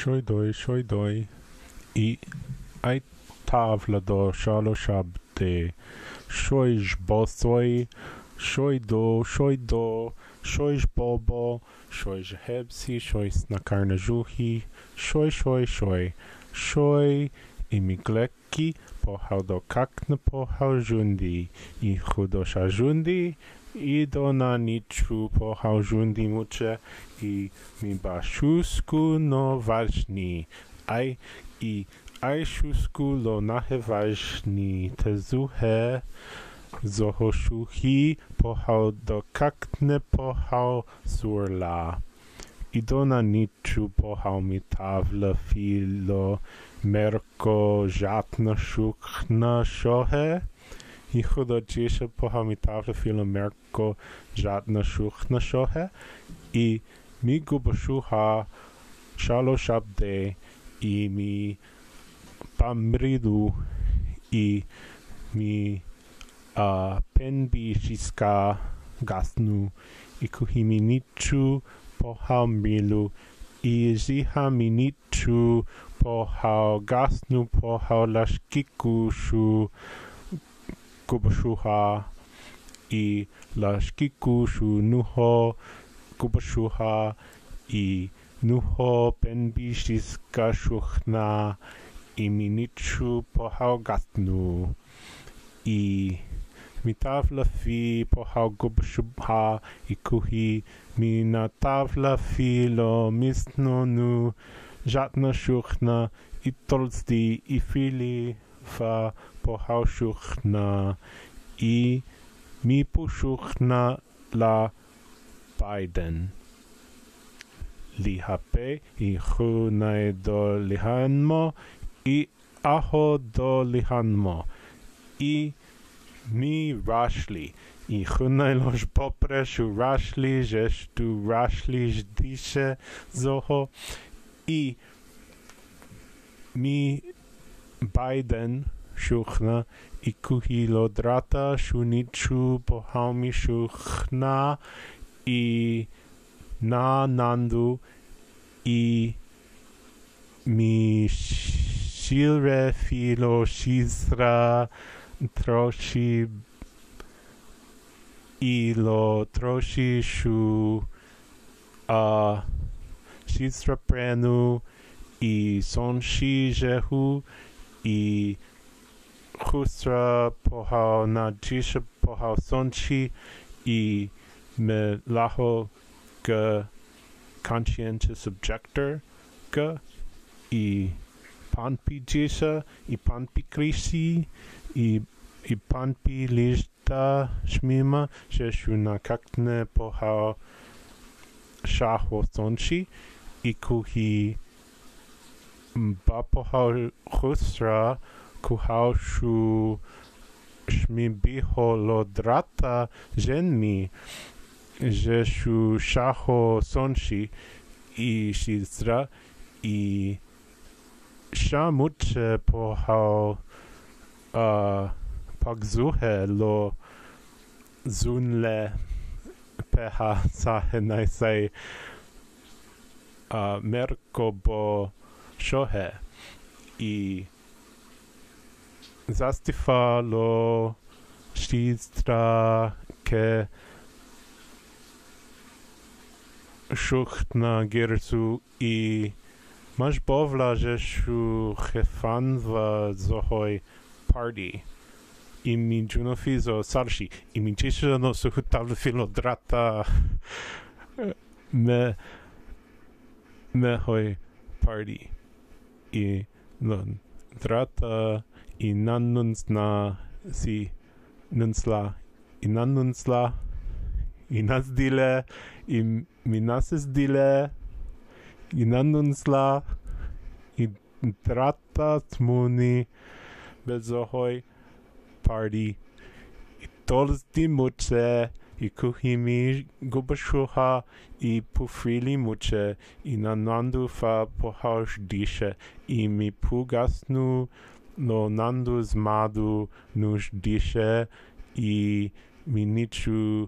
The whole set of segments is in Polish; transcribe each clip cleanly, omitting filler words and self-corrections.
Shoi doi, I ai tavla do shalo shabte, shoi jbosoi, shoi do, shoi jbobo, shoi jhebsi, shoi snakarna juhi, shoi imigleki, pohau do kakna pohau jundi, I chudo shajundi, I dona nichu pohau jundi muche, I mi bashusku no vajni, I shusku lo nahe vajni, tezuhe, zohoshuhi, pohau do kakne pohau surla. Idona nichu pohau mi tavla filo, merko jatna shukna shohe, I chudo jisha pohau mi tavla filo merko jatna shukna shohe, I mi gubashuha shalo shabde, I mi pamridu, I mi penbi shiska gasnu, I kuhimi nichu pohau milu, I ziha mi nichu pohau gasnu pohau lashkiku shu gubashuha, I lashkiku shu nuho gubashuha, I nuho penbi shiska shuchna, I mi nichu pohau gasnu, I mi tavla fi pohau gubashuha, I kuhi mi na tavla fi lo misnonu jatna shuchna, I tolzdi I fili fa pohau shuchna, I mi pushuchna la Biden. Lihape, I chunai do lihanmo, I aho do lihanmo, I mi rashli, I chunai losh popre shu rashli, jeshtu rashli jdishe zoho, I mi Biden shuchna, I kuhi lo drata shu nichu pohau mi shuchna, I na nandu, I mi shilre filo shizra troshi, I lo troshi shu shizra prenu, I sonshi jehu, I chusra pohau na jisha pohau sonshi, I me laho ge conscientious objector ge, I panpi jisha, I panpi krisi, I panpi lishta shmima, jeshu na kakne pohau shaho sonshi, I kuhi ba pohau chusra kuhau shu shmibiho lo drata jenmi, jeshu shaho sonshi, I shizra, I shamuche pohau pagzuhe lo zunle peha sahenai say merkobo shohe, I zastifa lo shizra ke shuchtna gersu, I mashbovla jeshu chefanva zohoi party, I mi junofizo sarshi, I mi chisha no suhutavla filo drata me hoi party, I no drata, I nanunsna si nunsla, I nanunsla, I nasdile, I minasesdile, I nanunsla, I drata tmuni bezohoi party, I tolzdi muche, I kuhimi gubashuha, I pufrili muche, I nanandu fa pohau jdishe, I mi pugasnu lo nandu zmadu nu jdishe, I mi nichu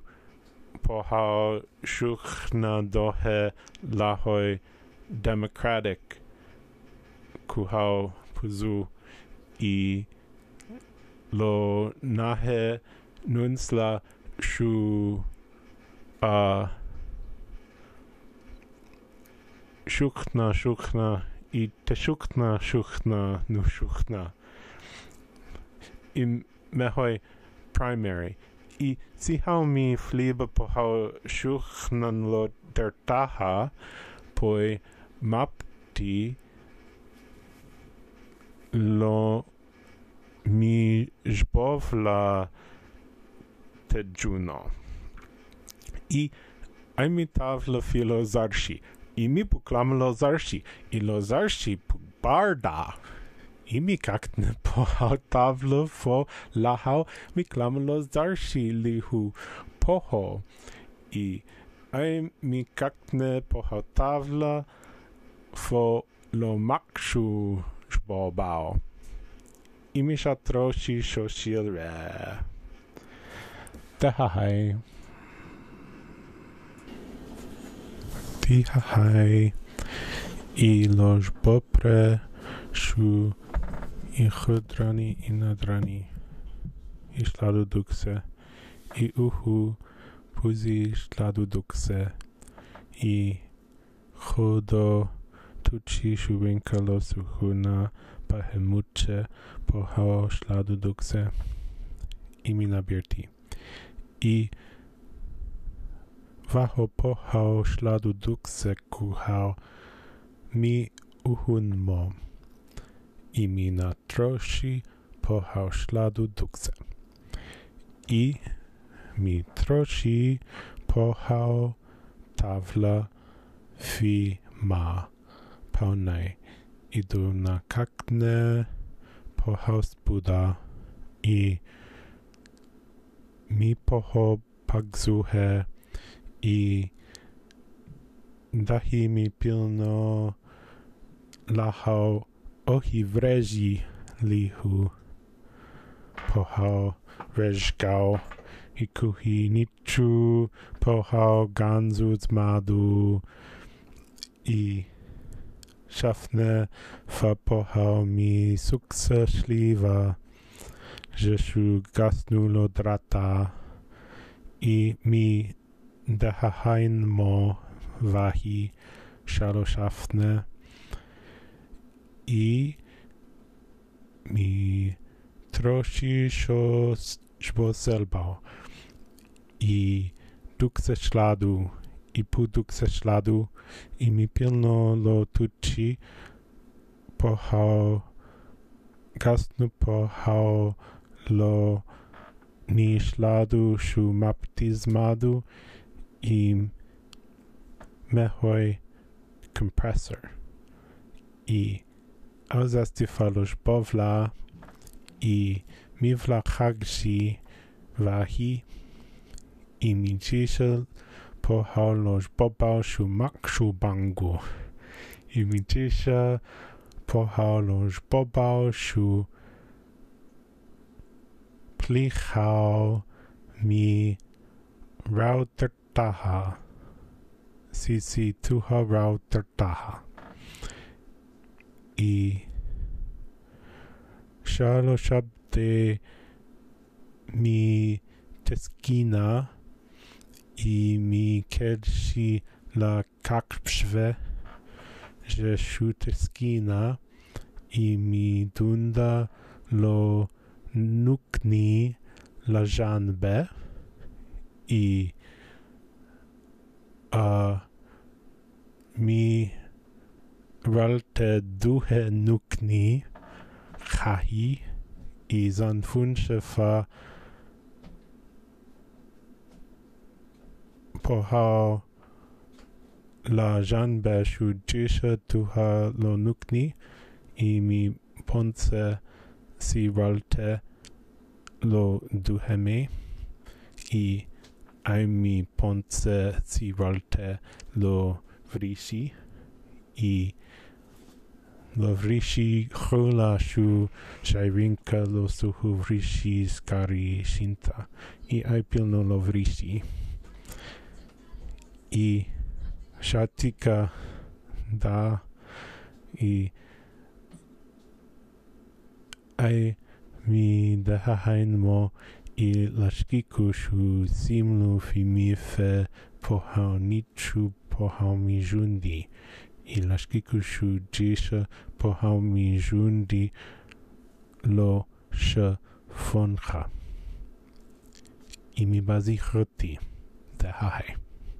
pohau shuchna dohe lahoi democratic kuhau puzu I lo nahe nunsla shu shukna I shukna nu shukna im mehoi primary I si how mi fliba po how shuknan lo der taha poi mapti lo mi jbov la tejuno I mi tavla filo zarshi I mi puklam lo zarshi I lo zarshi barda I mi kaktne po hau tavla fo la hau mi klam lo zarshi lihu poho I mi kaktne po hau tavla fo lo makshu jbobao I mi shatroshi shoshilre Tahai Tihai I lož popre shu I chudrani I nadrani I šladu dukse I uhu puzi šladu dukse I chodo tuči šuvinka lo suhuna pahemuče pohao šladu dukse I mi nabirti I vaho pohao šladu dukse kuhao mi uhunmo I mi natroši pohao šladu dukse I mi troši pohao tavla fi ma paunai Idu na kakne pohao spuda I mi poho pagzuhe I dahi mi pilno lahao ohi vreži lihu pohao rejgao I kuhi nichu pohao ganzu zmadu I šafne fa pohao mi suksa šliva Jeshu gasnulo drata I mi dahahain mo vahi shaloshafne I mi troši švoselbao I dukse šladu I pu dukse šladu I mi pilno lo tuči pohao gasnu pohao lo ni šladu shu maptizmadu I mehoi compressor I auzasti falosh bovla I mivla chagshi vahi I mijishel pohao losh bobao shu makshu bangu I mijisha pohao losh bobao shu plichao mi rautertaha si tuha rautertaha I shalo shabde mi teskina I mi kelshi la kakpshve je shu teskina I mi dunda lo nukni la janbe I mi ralte duhe nukni chahi I zanfunshe fa pohao la janbe shu jisha tuha lo nukni I mi ponce si ralte lo duheme I mi ponce si ralte lo vrishi I lo vrishi chula shu shairinka lo suhu vrishi skari shinta I pilno lo vrishi I shatika da I ai mi dehahain mo I lashkiku shu simlu fi mi fe pohau nichu pohau mi jundi. I lashkiku shu jisha pohau mi jundi lo she foncha. I mi bazichoti dehahai.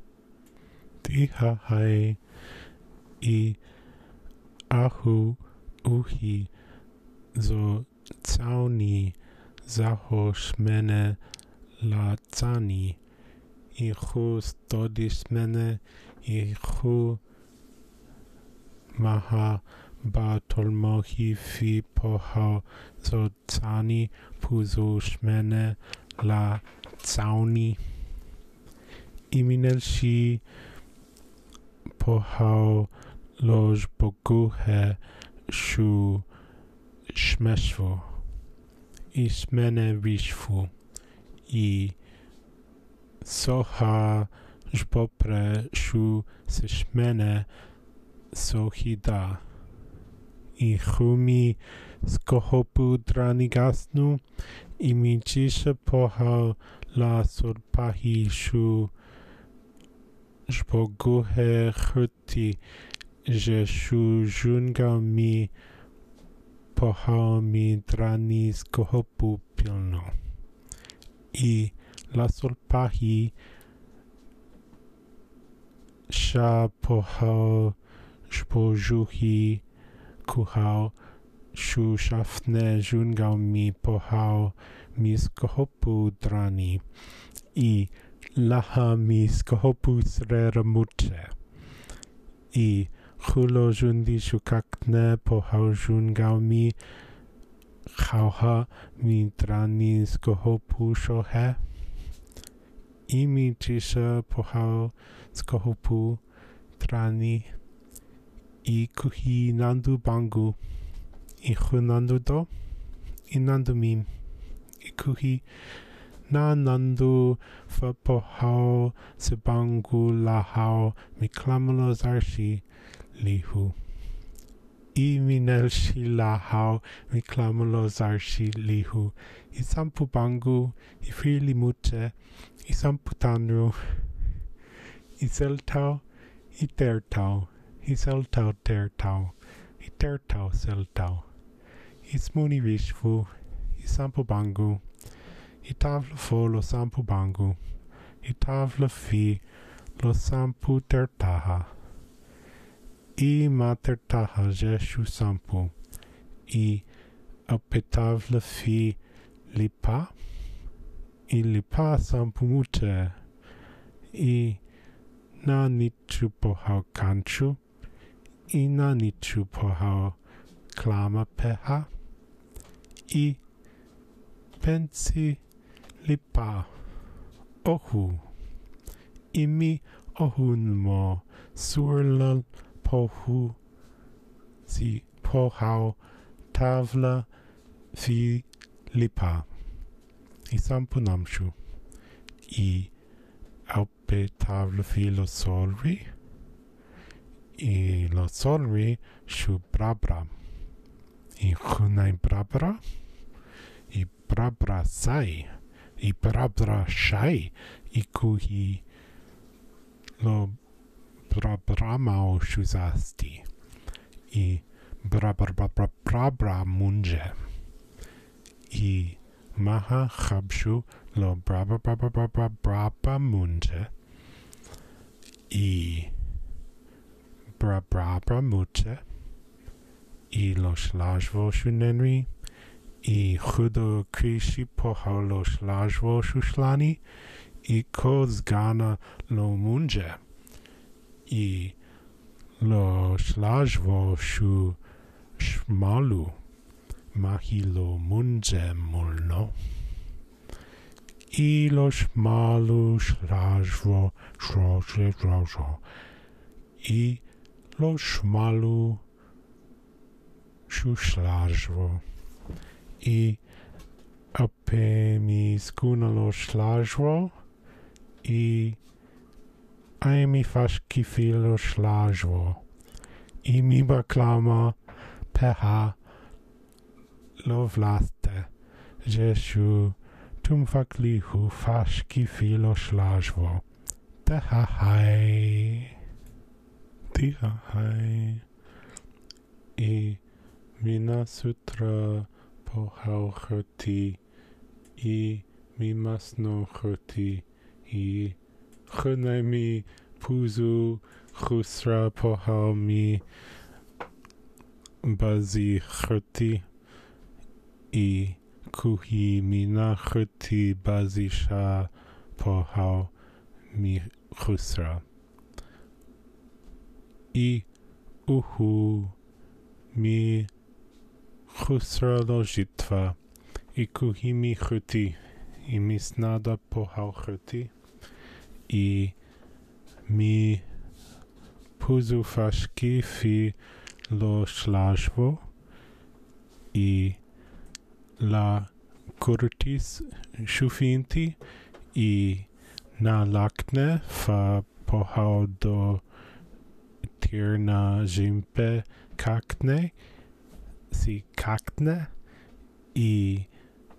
Dehahai I ahu uhi zo tsauni zaho shmene la tsani ichu stodis mene ichu maha ba tolmohi fi pohau zo tsani puzu shmene la tsauni iminel shi pohau loj boguhe shu shmeshvu Ismene vishvu I soha jbopre shu sishmene sohida I chumi skohopu dranigasnu I mi jisha pohau la surpahi shu jboguhe chuti je shu junga mi pohau mi drani skohopu pilno. I la solpahi sha pohau shpojuhi kuhau shu shafne jungau mi pohau mi skohopu drani. I laha mi skohopu srera muche. I Chulo jundi shukakne pohau jungau mi chauha mi drani skohopu shohe. I mi jisha pohau skohopu drani. I kuhi nandu bangu. I chu nandu do. I nandu mim. I kuhi na nandu fa pohau se bangu lahau mi klamulo zarshi. Lihu. I minel shi lahau mi klamulo zarshi lihu. I sampu bangu, I frili mute, I sampu tanru. I seltau, I tertau, I seltau tertau, I tertau seltau. I smuni vishvu, I sampu bangu, I tavla fo lo sampu bangu, I tavla fi lo sampu tertaha. I mater taha jeshu sampu. I apetavla fi lipa. I lipa sampu mute. I na nichu pohau kanchu. I na nichu pohau klama peha. I pensi lipa. Ohu. I mi ohun mo surlal pohu si pohau tavla fi lipa. I sampu namshu. I aupe tavla fi lo solri. I lo solri shu brabra. I chunai brabra. I brabra sai. I brabra shai. I kuhi lo brabramau shuzasti. I brabra munje. I maha chabshu lo brabra munje. I brabra mute. I lo shlajvo shunenri. I chudo krishi pohau lo shlajvo shushlani. I kozgana lo munje. I lo shlajvo shu shmalu mahilo munje mulno. I lo shmalu shlajvo shro. I lo shmalu shu shlajvo. I ape mi skuna lo shlajvo. I ai mi fashki filo shlajvo. I mi baklama peha lo vlaste, Jeshu tumfakli hu fashki filo shlajvo. Tehahai. I Mina Sutra Pohauchoti I Mimasno Choti I Chunemi Puzu Chusra Pohaumi Bazi Choti I Kuhi Mina Choti Bazisha Pohau Mi Chusra I Uhu Mi Chusra Lojitva I Kuhimi Chuti I Misnada Pohau Chuti I Mi Puzu Fashki Fi Lo Shlajvo I La Kurtis Shufinti I Na Lakne Fa Pohau Do Tirna Jimpe Kakne Si Kakne I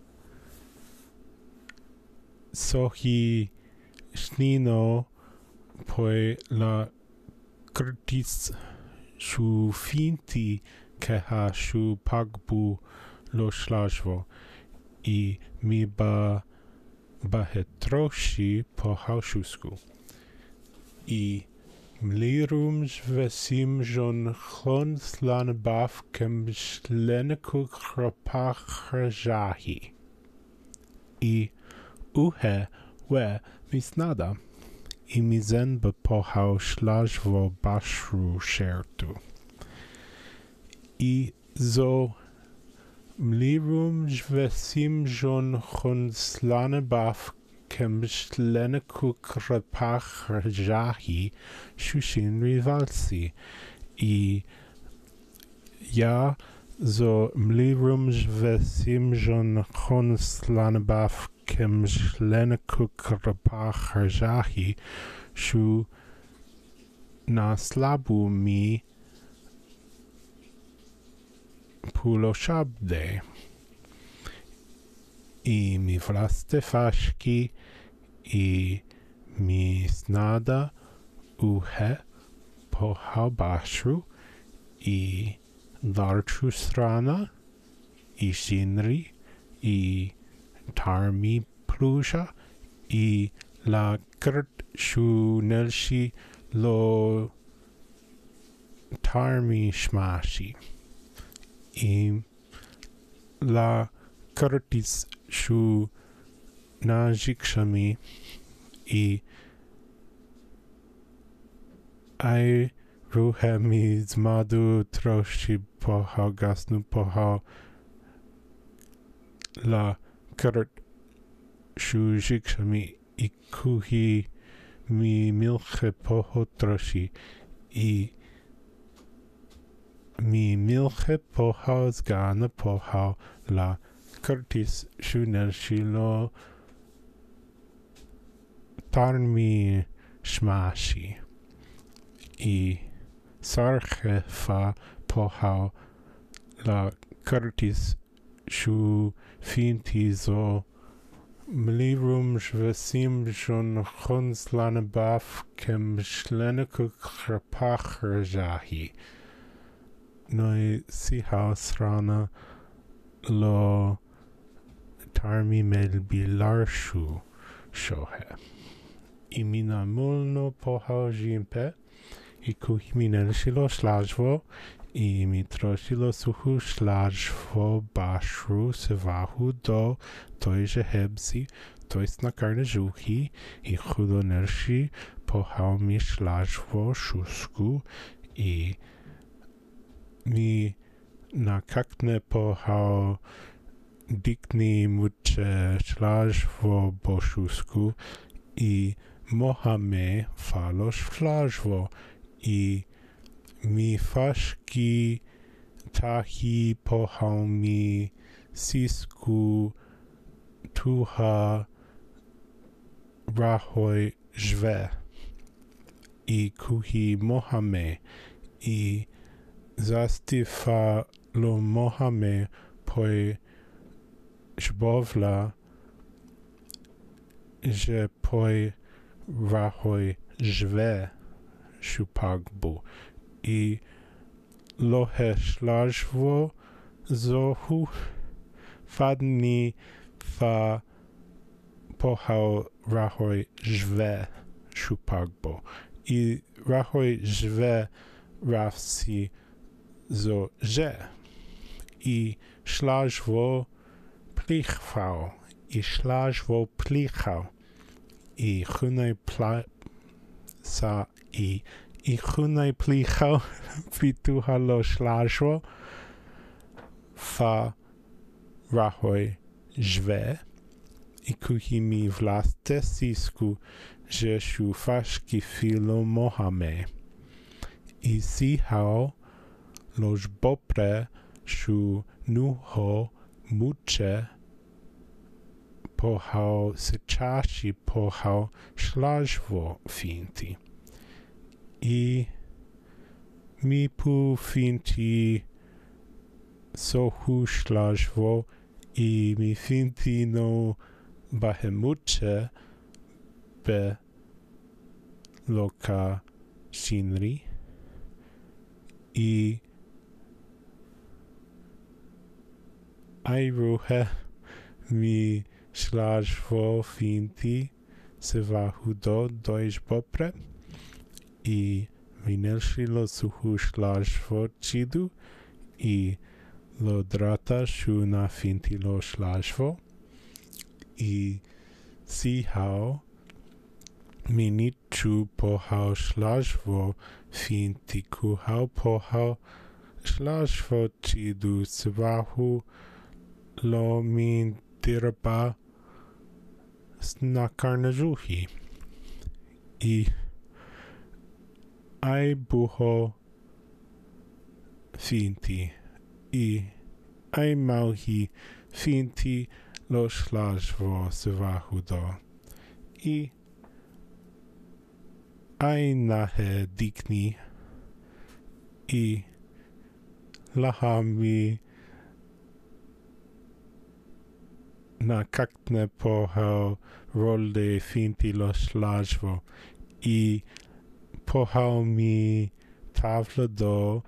Sohi Shnino Poi La Kurtis Shu Finti Keha Shu Pagbu Lo Shlajvo I Mi Bahetroshi Pohaushusku I Mlirum Vesim Jon Chon Slanabaf Kem Shlenekuk Rapach I Uhe We Misnada I Mizen Bepohau Shlajvo Bashru Shertu I Zo Mlirum Vesim Jon Chon Slanabaf Kem Shlenekuk Rapach Shushin Rivalsi I Ja Zo Mlirum Vesim Jon Chon Slanabaf Kem Shlenekuk Rapach Shu Naslabu Mi Puloshabde I mi vlaste fashki I mi snada Uhe Pohau Bashru I Larchu Strana I Shinri I Tarmi Pluja I La Krt Shu Nelshi Lo Tarmi Shmashi I La Kurtis Shu Najikshami I Ai Ruhemi Zmadu Troshi Pohau Gasnu Pohau La Kurt Shu Jikshami I Kuhi Mi Milche Poho Troshi I Mi Milche Pohau Zgana Pohau La Kurtis Shunel Shilo Tarmi Shmashi I Sarche Fa Pohau La Kurtis Shu Finti Zo Mlirum Shvesim Shon Chonslanabaf Kem Shlenekuk Krapach Rajahi Noi Sihaus Rana Lo Tarmi Mel Bilarshu Shohe Imina Mulno Pohau Jimpe I Kuhiminel Shilo Shlajvo I Mitro Shilo Suhu Shlajvo Bashru Sevahu Do Toije Hebsi Toisna Karnajuhi I Chudo Nershi Pohau Mi Shlajvo Shusku I Mi Na Kakne Pohau Dikni Muche Shlajvo Boshusku I Mohame Falos Flajvo I Mi Fashki Tahi Pohau Mi Sisku Tuha Rahoi Jve I Kuhi Mohame I Zastifa Lo Mohame poi Shbovla, że poi rahoi żwe szupagbu i lohe szlażwo zohu fadni fa pohał rahoi żwe szupagbo i rahoi żwe rafsi zo że i szlażwo plichwał i szlażwo plichał i chunaj sa i chunaj plichał pituhalo szlażwo fa rahoj żwe i kuhimi vlaste sisku że szu faszki filo mohame i sihao lož bopre szu nuho muče pohao sečaši pohao šlažvo finti. I mi pu finti sohu šlažvo i mi finti no bahemuče be loka shinri i airuhe mi šlažvo finti se vahudo dojš bopre i mi nelšilo suhu šlažvo čidu i lo drata šuna finti lo šlažvo i si hao mi niču pohao šlažvo finti kuhao pohao šlažvo čidu svahu lo min dirba snakarnažuhi i ai buho finti i ai mauhi finti lo šlažvo svahudo i ai nahe dikni i laha mi na kakne pohao rolde finti lo šlažvo i pohao mi tavla do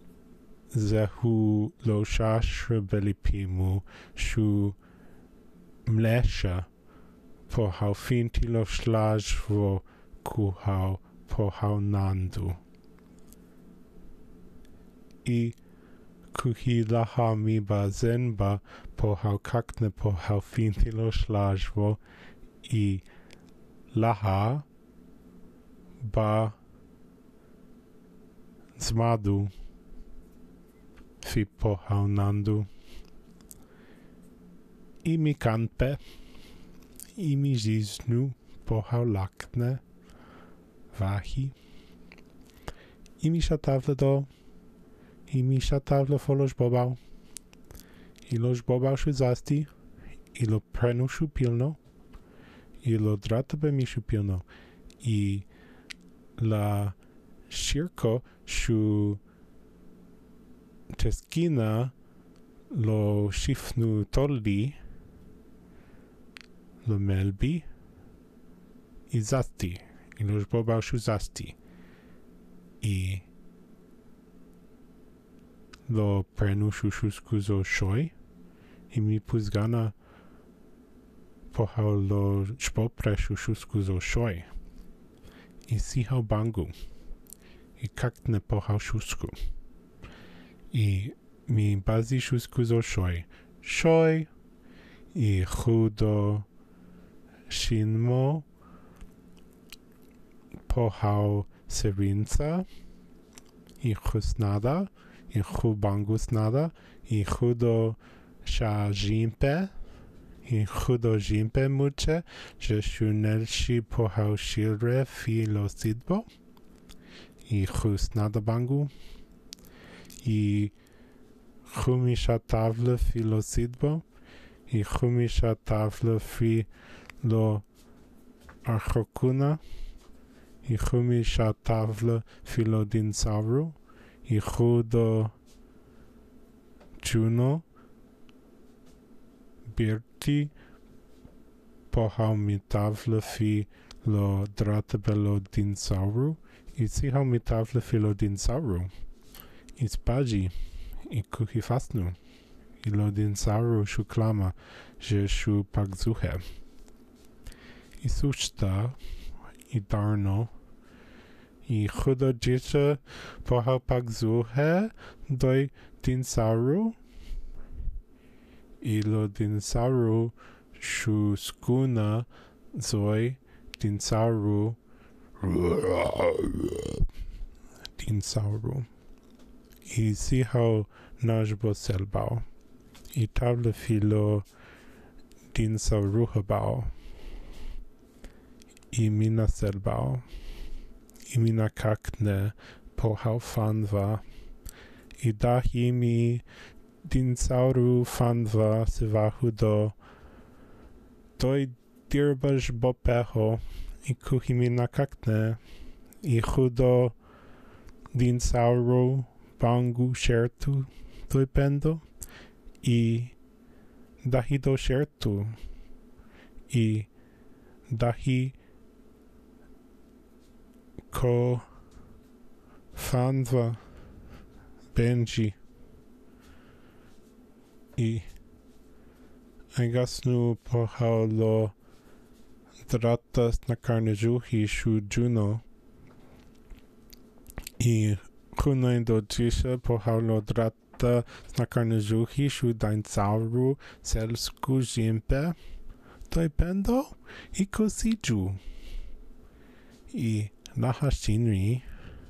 zehu lo šašra belipimu shu mlesha pohao finti lo šlažvo kuhao pohao nandu i kuhi laha mi ba zenba pohao kakne pohao finti lo šlažvo i laha ba zmadu fi pohao nandu i mi kanpe i mi ziznu pohao lakne vahi i mi šatavle do i mi šatavle fo lož bobao i lož bobao šu zasti i lo prenu šu pilno i lo dratabe mi šu pilno i la shirko šu teskina lo shifnu toldi lo melbi i zasti i lož bobao šu zasti i lo prenu šu šuskuzo šoj i mi puzgana pohao lo špopre šu šuskuzo šoj i sihao bangu i kakne pohao šusku i mi bazi šuskuzo šoj šoj i chudo shinmo pohao serinca i chusnada i chubangusnada i chudo sha jimpe i chudo jimpe muche že shunelshi pohao shilre filo sidbo i chusnada bangu i chumisha tavle filo sidbo i chumisha tavle filo archokuna i chumisha tavle filo dinsauru i chudo Juno Birti pohał mitavle fi lo dratebelo dinsauru i sihał mitavle fi lo dinsauru i spadzi i kuhi fastnu i lo dinsauru shuklama że shu pagzuche i suszta i darno i chudo dziecię pohał pagzuche doj dinsauru i lo dinsauru shu skuna zoi dinsauru i sihał najbo selbao i table filo dinsauru habao i mina selbao i mina kakne pohał fanva i dahimi dinsauru fanva sivahu do doi dirbaż bopeho i kuhimi nakakne i chudo dinsauru bangu shertu doi pendo i dahi do shertu i dahi ko fanva benji i Agasnu pohał lo dratas na karneżuchi shu juno i kunaj do dzisie pohał lo drata na karneżuchi shu dainsauru selsku ziempe doi pendo i kosiju i nahashinri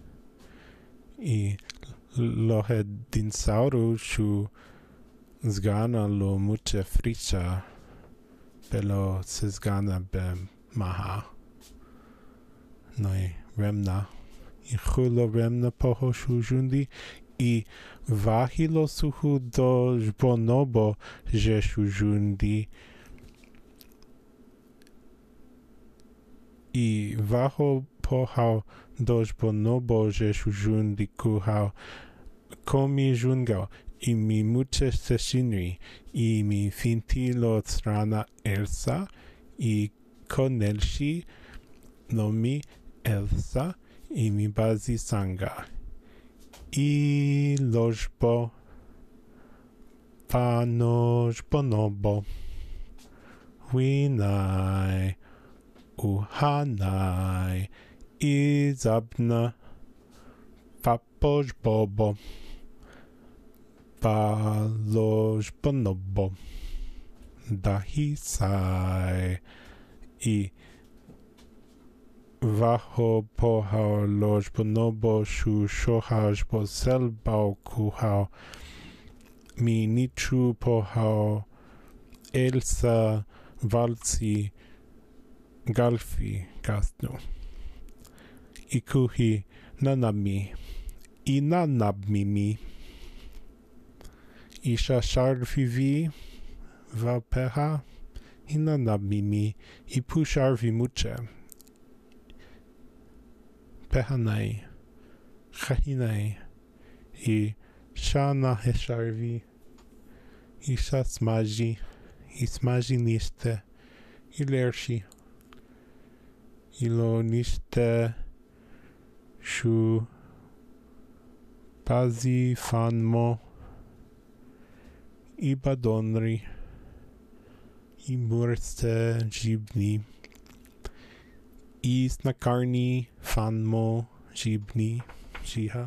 i lohe dinsauru shu zgana lo muche fricha belo se zgana be maha noi remna i chulo remna poho shujundi i vahilo suhu do jbonobo je shujundi i vaho pohao do jbonobo je shujundi kuhao komi jungao i mi muche seshinri i mi finti lo strana Elsa i konelshi nomi Elsa i mi bazi sanga i lożbo panożbo nobo winaj uhanaj i zabna papożbobo Balož bonobo dahisai i vaho pohao lož bonobo shu shohaj bo selbao kuhao mi nichu pohao Elsa valci galfi gastnu i kuhi nanami i nanabmimi Isha sharvivi va peha ina nabimi i pusharvi muche pehanai chahinai i shana hesharvi isha smaji i smaji niste i lershi ilo niste shu pazi fanmo i badonri i murce žibni i snakarni fanmo žibni žiha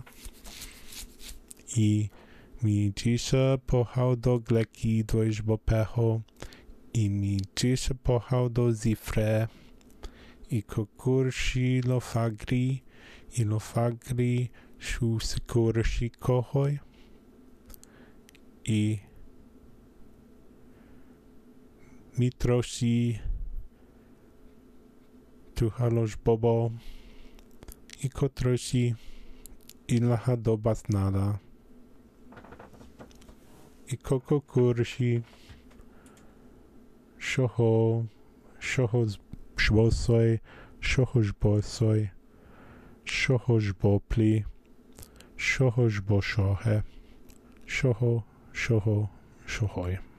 i mi dziša pohał do gleki dojżbo peho i mi dziša pohał do zifre i kokurshi lo fagri i lo fagri shu sikurshi kohoj i Mitroshi Tuhalož Bobo i Kotroshi i Laha do Basnada i Kokokurshi Shoho Shbosoi Shohožbosoi Shohožbopli Shohožboshohe Shoho Shohoi